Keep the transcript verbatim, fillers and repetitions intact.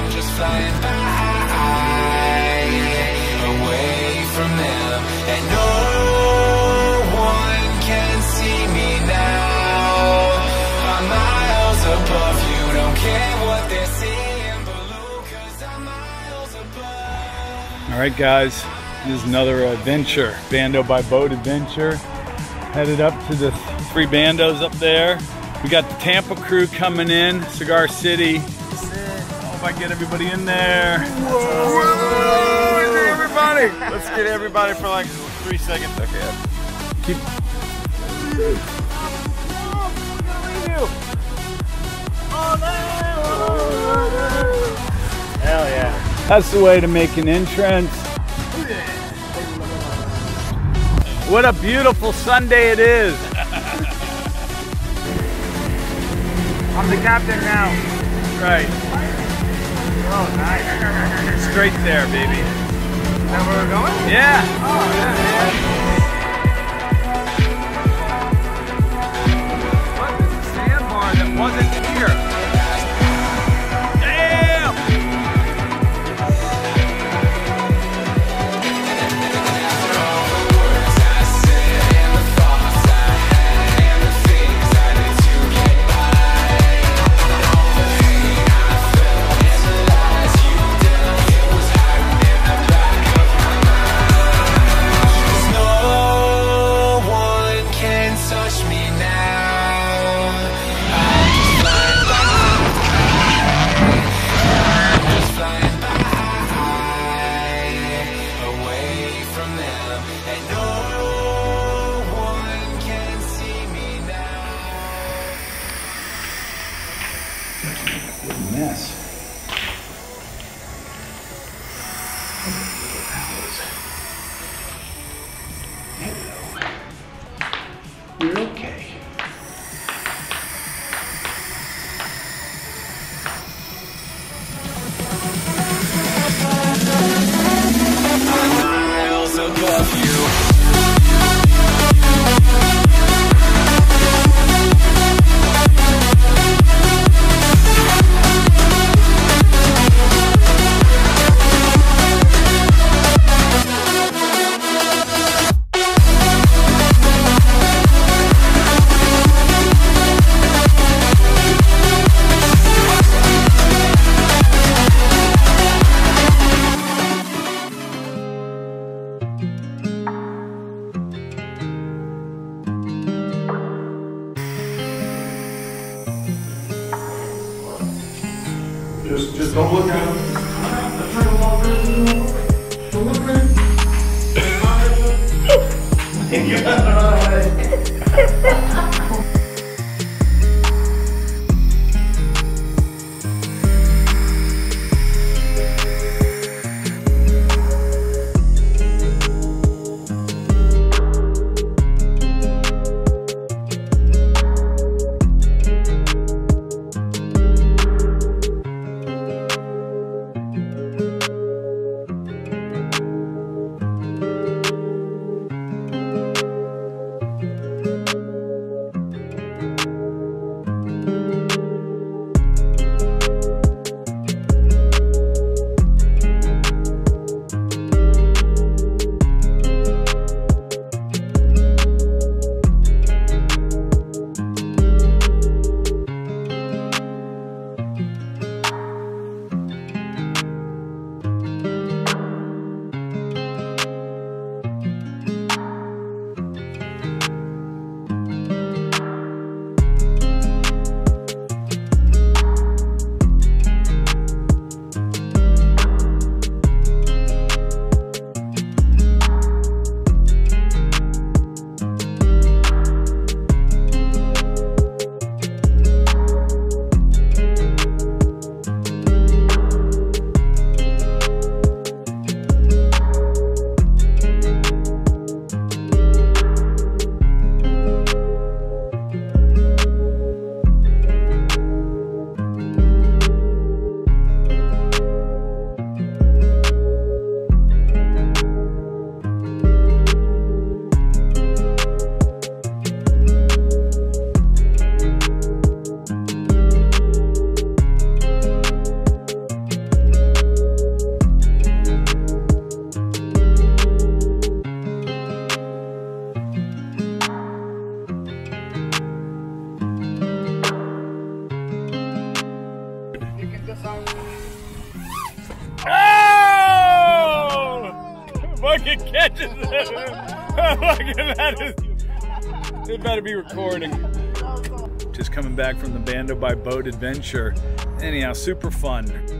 just flying by, away from them, and no one can see me now. I'm miles above you, don't care what they're seeing below, 'cause I'm miles above. All right, guys, this is another adventure, Bando by Boat adventure. Headed up to the three bandos up there. We got the Tampa crew coming in, Cigar City. Hope I get everybody in there. Whoa, whoa, everybody! Let's get everybody for like three seconds. Okay. Keep. Hell yeah. That's the way to make an entrance. What a beautiful Sunday it is. I'm the captain now. Right. Oh, nice. Straight there, baby. Is that where we're going? Yeah. Oh, yeah, yeah. What is the sandbar that wasn't here? Damn! Mess. Hello. You're okay. Miles above you. Just, just don't look at him. Don't look at him. fucking catches it. Fucking that is. It better be recording. Just coming back from the Bando by Boat adventure. Anyhow, super fun.